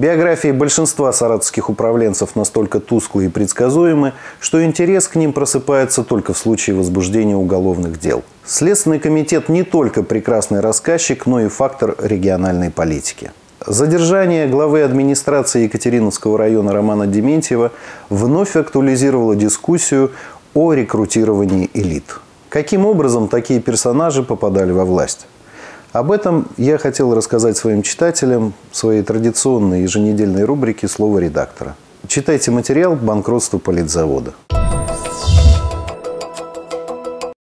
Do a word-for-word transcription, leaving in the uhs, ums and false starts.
Биографии большинства саратовских управленцев настолько тусклы и предсказуемы, что интерес к ним просыпается только в случае возбуждения уголовных дел. Следственный комитет не только прекрасный рассказчик, но и фактор региональной политики. Задержание главы администрации Екатериновского района Романа Дементьева вновь актуализировало дискуссию о рекрутировании элит. Каким образом такие персонажи попадали во власть? Об этом я хотел рассказать своим читателям в своей традиционной еженедельной рубрике «Слово редактора». Читайте материал «Банкротство политзавода».